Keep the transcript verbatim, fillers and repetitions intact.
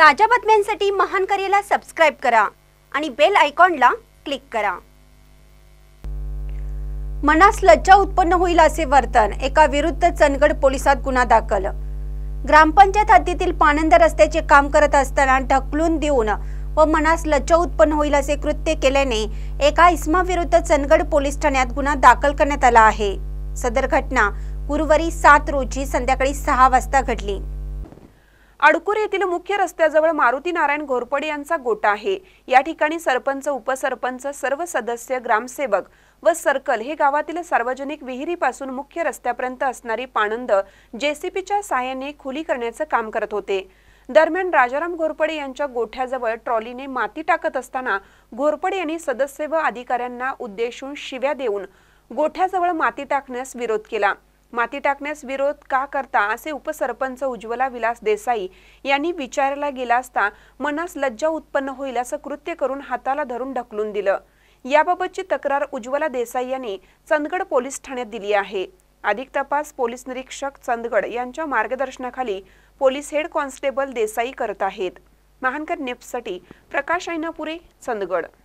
ताज्या बातम्यांसाठी महान करेला सबस्क्राइब करा आणि बेल आयकॉनला क्लिक करा। मनास लज्जा उत्पन्न होईल असे वर्तन, एका विरुद्ध चंदगड पोलिसात गुन्हा दाखल। ग्रामपंचायत हद्दीतील पाणंद रस्त्याचे काम करत असताना ढकलून देऊन व मनास लज्जा उत्पन्न होईल असे कृत्य केल्याने एका इसमाविरुद्ध चंदगड पोलीस ठाण्यात गुन्हा दाखल करण्यात आला आहे। सदर घटना गुरुवारी सात रोजी संध्याकाळी सहा वाजता घडली। अडकूर येथील मुख्य रस्त्याजवळ मारुती नारायण घोरपडे यांचा गोटा आहे। या ठिकाणी सरपंच, उपसरपंच, सर्व सदस्य, ग्रामसेवक व सर्कल हे गावातील सार्वजनिक विहिरीपासून मुख्य रस्त्यापर्यंत असणारी पाणंद जेसीपीच्या सहाय्याने खुली करण्याचे काम करत होते। दरम्यान राजाराम घोरपडे यांच्या गोठ्याजवळ ट्रॉलीने माती टाकत असताना घोरपडे यांनी सदस्य व अधिकाऱ्यांना उद्देशून शिव्या देऊन गोठ्याजवळ माती टाकण्यास विरोध केला। माती टाकण्यास विरोध का करता असे उपसरपंच उज्ज्वला विलास देसाई यांनी विचारायला गेला असता मनास लज्जा उत्पन्न होईल असं कृत्य करून हाताला धरून ढकलून दिलं। याबाबतची तक्रार उज्ज्वला देसाई यांनी चंदगड पोलीस ठाण्यात दिली आहे। अधिक तपास पोलीस निरीक्षक चंदगड यांच्या मार्गदर्शनाखाली पोलीस हेड कॉन्स्टेबल देसाई करत आहेत। महानकर न्यूजसाठी प्रकाश ऐनापुरे, चंदगड।